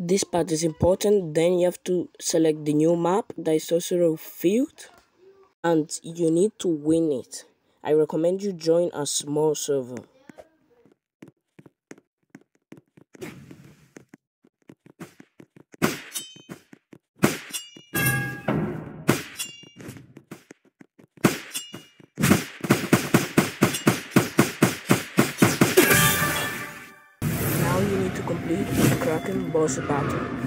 This part is important. Then you have to select the new map that is also field, and you need to win it. I recommend you join a small server. Now you need to complete the Kraken boss battle.